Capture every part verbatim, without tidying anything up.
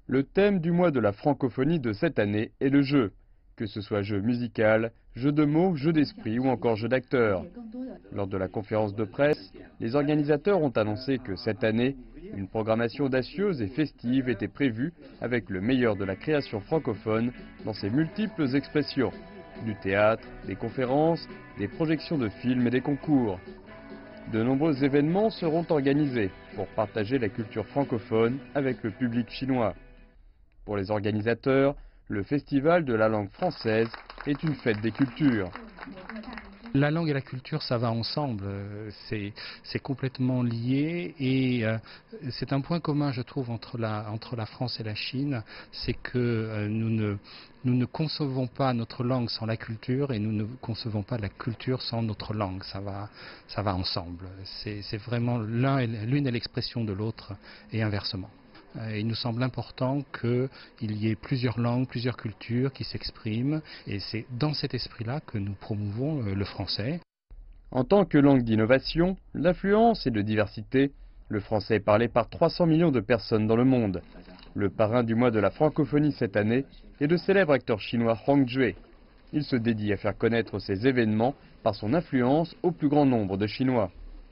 Le thème du mois de la francophonie de cette année est le jeu, que ce soit jeu musical, jeu de mots, jeu d'esprit ou encore jeu d'acteurs. Lors de la conférence de presse, les organisateurs ont annoncé que cette année, une programmation audacieuse et festive était prévue avec le meilleur de la création francophone dans ses multiples expressions. Du théâtre, des conférences, des projections de films et des concours. De nombreux événements seront organisés pour partager la culture francophone avec le public chinois. Pour les organisateurs, le Festival de la langue française est une fête des cultures. La langue et la culture, ça va ensemble, c'est complètement lié et euh, c'est un point commun, je trouve, entre la, entre la France et la Chine, c'est que euh, nous, ne, nous ne concevons pas notre langue sans la culture et nous ne concevons pas la culture sans notre langue, ça va, ça va ensemble. C'est vraiment l'un, l'une est l'expression de l'autre et inversement. Il nous semble important qu'il y ait plusieurs langues, plusieurs cultures qui s'expriment et c'est dans cet esprit-là que nous promouvons le français. En tant que langue d'innovation, d'influence et de diversité, le français est parlé par trois cents millions de personnes dans le monde. Le parrain du mois de la francophonie cette année est le célèbre acteur chinois Hong Jue. Il se dédie à faire connaître ces événements par son influence au plus grand nombre de Chinois.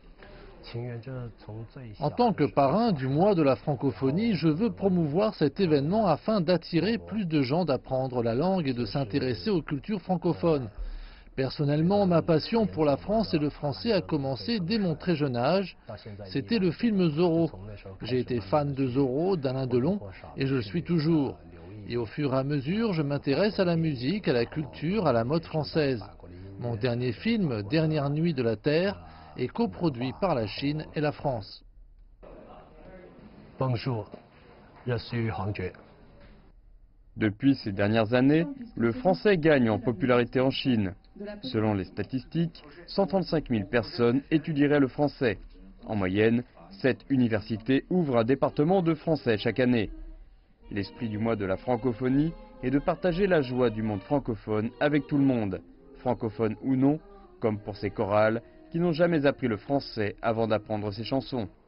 En tant que parrain du mois de la francophonie, je veux promouvoir cet événement afin d'attirer plus de gens d'apprendre la langue et de s'intéresser aux cultures francophones. Personnellement, ma passion pour la France et le français a commencé dès mon très jeune âge. C'était le film Zorro. J'ai été fan de Zorro, d'Alain Delon, et je le suis toujours. Et au fur et à mesure, je m'intéresse à la musique, à la culture, à la mode française. Mon dernier film, Dernière nuit de la Terre, est coproduit par la Chine et la France. Bonjour, je suis Hong Jue. Depuis ces dernières années, le français gagne en popularité en Chine. Selon les statistiques, cent trente-cinq mille personnes étudieraient le français. En moyenne, sept universités ouvrent un département de français chaque année. L'esprit du mois de la francophonie est de partager la joie du monde francophone avec tout le monde, francophone ou non, comme pour ces chorales qui n'ont jamais appris le français avant d'apprendre ces chansons.